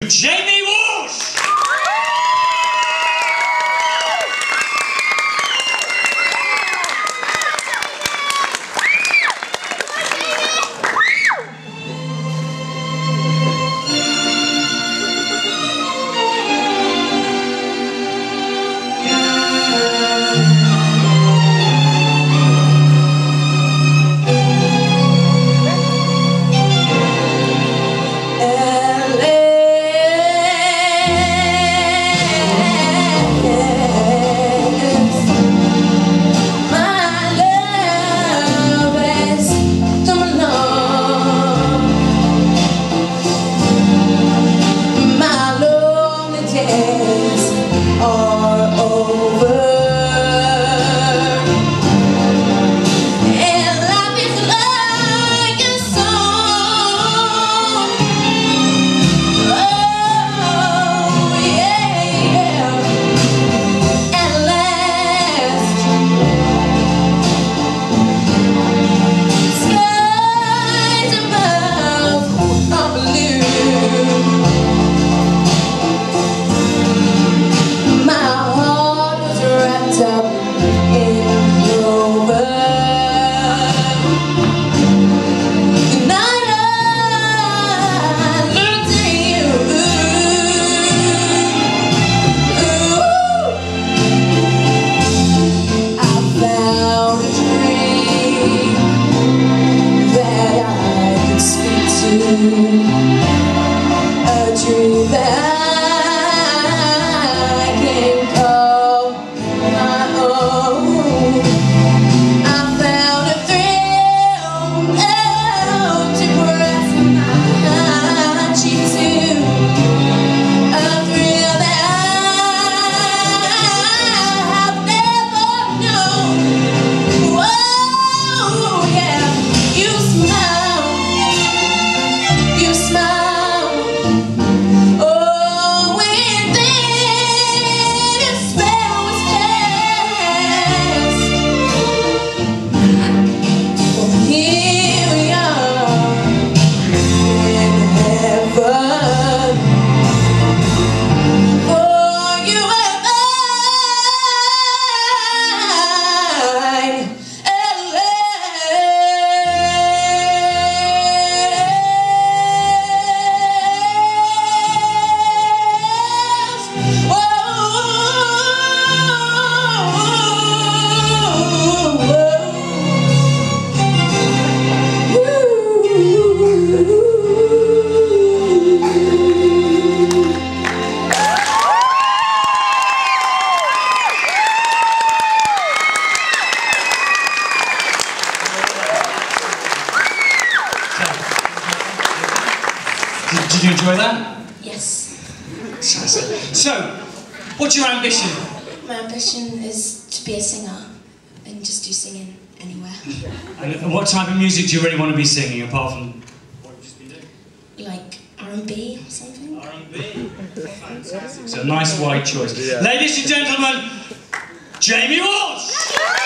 Jamie Walsh! Did you enjoy that? Yes. So, what's your ambition? My ambition is to be a singer and just do singing anywhere. And what type of music do you really want to be singing, apart from what you've just been doing? Like R&B or something? R&B? Fantastic. So, nice wide choice. Yeah. Ladies and gentlemen, Jamie Walsh!